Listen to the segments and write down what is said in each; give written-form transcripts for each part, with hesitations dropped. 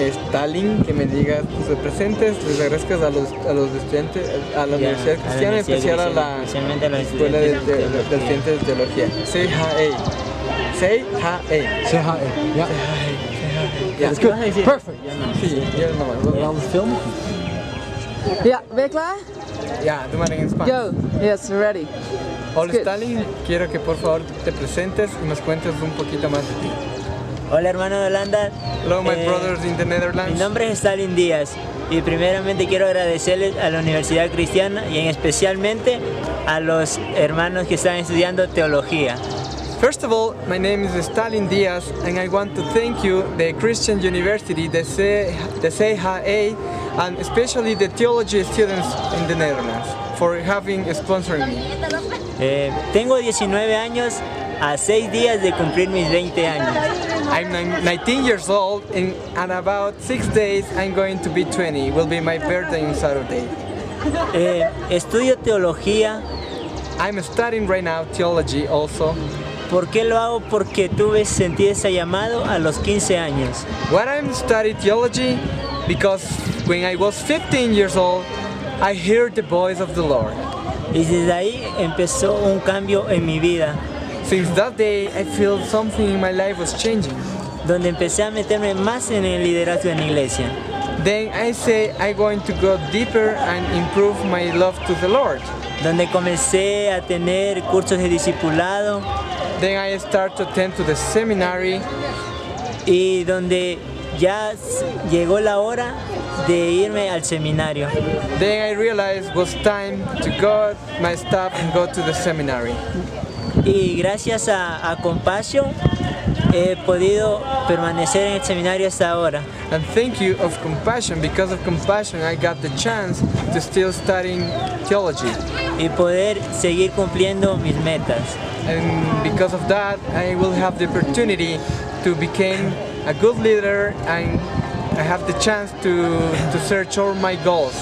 Stalin, que me digas tus representes, les agradezcas a los estudiantes, a la Universidad Cristiana, en especial a la Escuela de Estudiantes de Teología. Say hi. Say hi. Say hi. Yeah. Yeah. That's good. Perfect. Sí, yo nomás. En alles film? Ja, ben je klaar? Ya, doe maar in Spaans. Go. Yes, we're ready. Hola Good. Stalin, quiero que por favor te presentes y nos cuentes un poquito más de ti. Hola hermano de Holanda. Hello my brothers in the Netherlands. Mi nombre es Stalin Díaz y primeramente quiero agradecerles a la Universidad Cristiana y especialmente a los hermanos que están estudiando teología. First of all, my name is Stalin Diaz and I want to thank you, the Christian University, the CHA, and especially the theology students in the Netherlands for having sponsored me. Tengo 19 años a 6 días de cumplir mis 20 años. I'm 19 years old and in about 6 days I'm going to be 20. It will be my birthday on Saturday. Estudio teología. I'm studying right now theology also. ¿Por qué lo hago? Porque sentí ese llamado a los 15 años. Why I'm studying theology? Because when I was 15 years old, I heard the voice of the Lord. Y desde ahí empezó un cambio en mi vida. Since that day, I feel something in my life was changing. Donde empecé a meterme más en el liderazgo en la iglesia. Then I say I'm going to go deeper and improve my love to the Lord. Donde comencé a tener cursos de discipulado. Then I start to attend to the seminary. Y donde ya llegó la hora de irme al seminario. Then I realized it was time to go my stuff and go to the seminary. Y gracias a Compassion he podido permanecer en el seminario hasta ahora. And thank you of Compassion. Because of Compassion, I got the chance to still studying theology. Y poder seguir cumpliendo mis metas. And because of that, I will have the opportunity to become a good leader and I have the chance to search all my goals.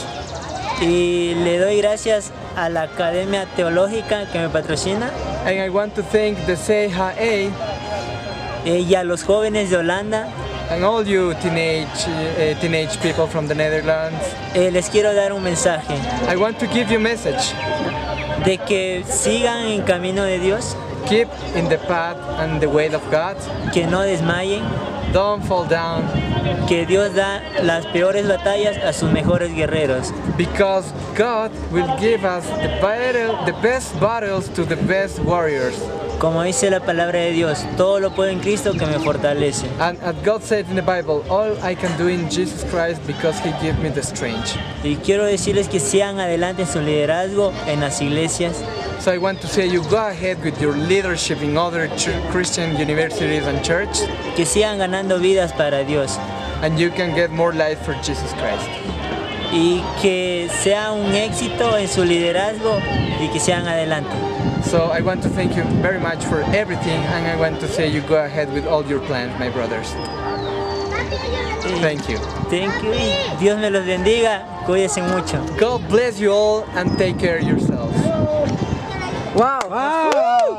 Y le doy gracias a la Academia Teológica que me patrocina. And I want to thank the CHA y a los jóvenes de Holanda. And all you teenage people from the Netherlands. Les quiero dar un mensaje. I want to give you a message. De que sigan en camino de Dios. Keep in the path and the way of God. Que no desmayen. Don't fall down. Que Dios da las peores batallas a sus mejores guerreros. Because God will give us the best battles to the best warriors. Como dice la palabra de Dios, todo lo puedo en Cristo que me fortalece. And as God said in the Bible, all I can do in Jesus Christ because He gives me the strength. Y quiero decirles que sigan adelante en su liderazgo en las iglesias. So I want to say you go ahead with your leadership in other Christian universities and church. Que sigan ganando vidas para Dios. And you can get more life for Jesus Christ. Y que sea un éxito en su liderazgo y que sigan adelante. So I want to thank you very much for everything and I want to say you go ahead with all your plans, my brothers. Thank you. Thank you y Dios me los bendiga. Cuídense mucho. God bless you all and take care of yourselves. Wow.